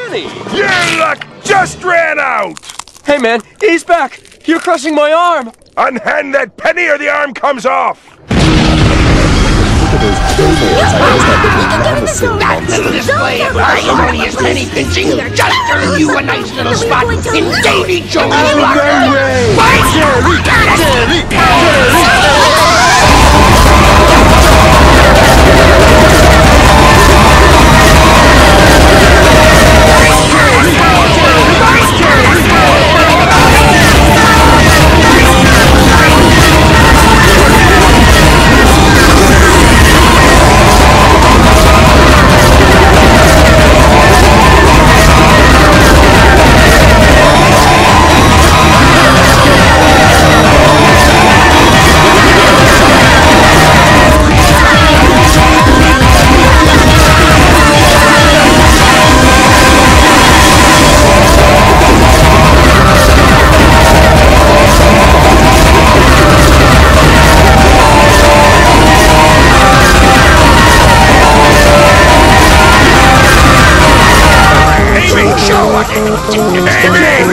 Penny! Your luck just ran out! Hey man, he's back! You're crushing my arm! Unhand that penny or the arm comes off! Look at those billboards. I guess that big lava city That little display of harmonious penny pinching just earned you a nice little spot in Davy Jones' locker.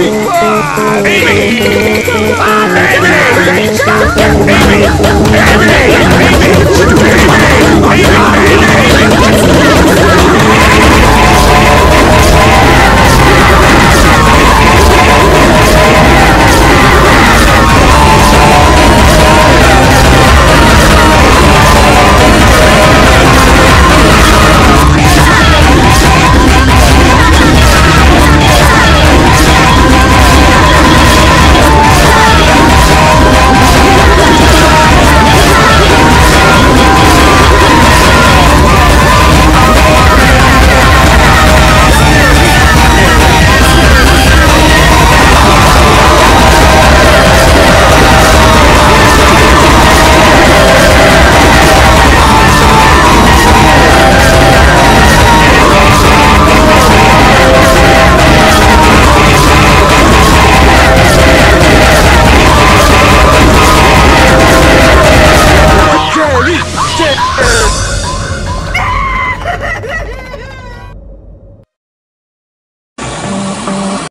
Amy!